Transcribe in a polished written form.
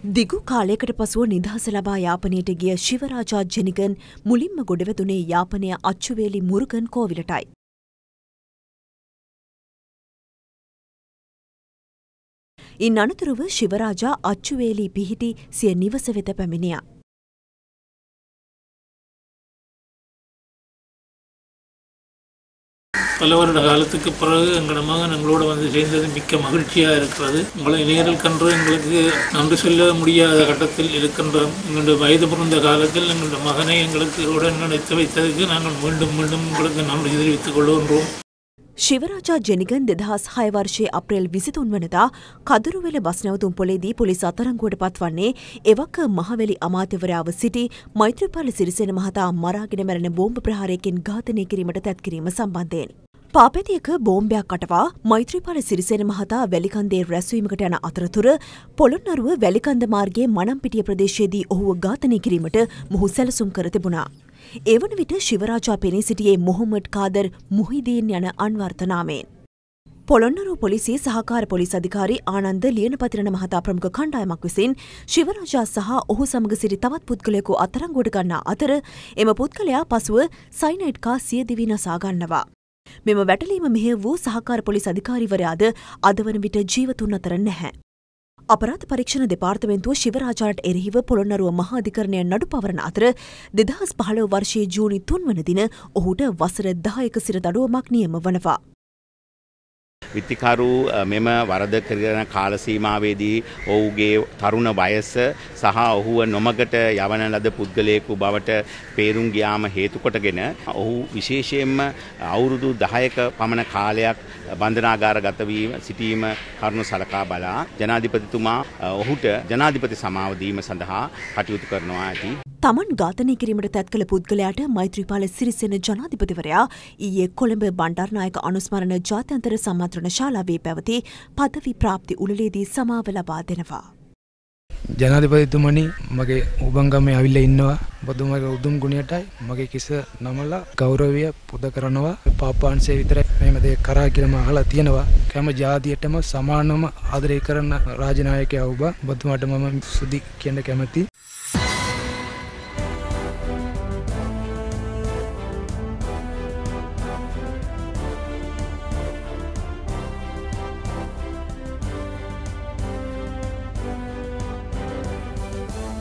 දිගු කාලයකට පසුව නිදහස ලබා යාපනයට ගිය ශිවරාජා ජෙනිගන් මුලින්ම ගොඩවැදුනේ යාපනය අච්චුවේලි මුරුගන් කෝවිලටයි. ඉන් අනතුරුව ශිවරාජා අච්චුවේලි පිහිටි සිය නිවස වෙත පැමිණියා. பல வருட காலத்துக்கு பிறகு எங்களோட மகன் எங்களோட வந்து சேர்ந்தது மிக்க மகிழ்ச்சியாக இருக்கிறது. உங்களை நேரில் கன்று எங்களுக்கு நன்றி சொல்ல முடியாத கட்டத்தில் இருக்கின்றோம். எங்களுடைய வயது பிறந்த காலத்தில் எங்களுடைய மகனை எங்களுக்கு உடன் நினைத்து வைத்ததுக்கு நாங்கள் மீண்டும் மீண்டும் உங்களுக்கு நன்றி தெரிவித்துக் கொள்கின்றோம். ශිවරාජා ජෙනිගන් 2006 වර්ෂයේ අප්‍රේල් 23 වනදා කදුරුවෙල බස් නැවතුම් පොලේදී පොලිස් අත්අඩංගුවට පත්වන්නේ එවක මහවැලි අමාත්‍යවරයාව සිටි මෛත්‍රීපාල සිරිසේන මහතා මරාගෙන මැරෙන බෝම්බ ප්‍රහාරයකින් ඝාතනය කිරීමට තැත් කිරීම සම්බන්ධයෙන්. පාපැතියක බෝම්බයක් අටවා මෛත්‍රීපාල සිරිසේන මහතා වැලිකන්දේ රැස්වීමකට යන අතරතුර පොළොන්නරුව වැලිකන්ද මාර්ගයේ මනම්පිටිය ප්‍රදේශයේදී ඔහුව ඝාතනය කිරීමට මොහු සැලසුම් කර තිබුණා. ඒ වන විට ශිවරාජා පෙනී සිටියේ මොහොමඩ් කාදර් මුහිදීන් යන අන්වර්ථ නාමයෙන්. පොළොන්නරුව පොලිසියේ සහකාර පොලිස් අධිකාරී ආනන්ද ලියනපතිරණ මහතා ප්‍රමුඛ කණ්ඩායමක් විසින් ශිවරාජා සහ ඔහු සමග සිටි තවත් පුද්ගලයෙකු අත්අඩංගුවට ගන්නා අතර එම පුද්ගලයා පසුව සයිනයිඩ් කා සියදිවි නසා ගන්නවා. මෙම වැටලීම මෙහෙය වූ සහකාර පොලිස් අධිකාරීවරයාද අද වන විට ජීවතුන් අතර නැහැ. අපරාධ පරීක්ෂණ දෙපාර්තමේන්තුව ශිවරාජාට එරෙහිව පොළොන්නරුව මහා අධිකරණය නඩු පවරන අතර 2015 වර්ෂයේ ජූනි 3 වන දින ඔහුට වසර 10ක සිර දඩුවමක් නියම වනවා. විත්තිකරු මෙම වරද කරන කාල සීමාවේදී ඔහුගේ තරුණ වයස සහ ඔහුව නොමගට යවන ලද පුද්ගලයෙකු බවට පේරුම් ගියාම හේතු කොටගෙන ඔහු විශේෂයෙන්ම අවුරුදු 10ක පමණ කාලයක් බන්ධනාගාරගත වී සිටීම කරුණු සලකා බලා ජනාධිපතිතුමා ඔහුට ජනාධිපති සමාව දීම සඳහා කටයුතු කරනවා ඇති. තමන් ඝාතනය කිරීමට තැත් කළ පුද්ගලයාට මෛත්‍රීපාල සිරිසේන ජනාධිපතිවරයා ඊයේ කොළඹ බණ්ඩාරනායක අනුස්මරණ ජාත්‍යන්තර සම්මන්ත්‍රණ ශාලාවේ පැවති පදවි ප්‍රාප්ති උළෙලේදී සමාව ලබා දෙනවා. ජනාධිපතිතුමනි මගේ උබංගමේ ඇවිල්ලා ඉන්නවා. ඔබතුමාගේ උතුම් ගුණයටයි මගේ කිස නමලා ගෞරවය පුද කරනවා. පාපාංශය විතරයි මේම දෙයක් කරා කියලා මම අහලා තියෙනවා. කැම ජාතියටම සමානම ආදරය කරන රාජනායකයා ඔබ. ඔබතුමාට මම සුදි කියන්න කැමතියි.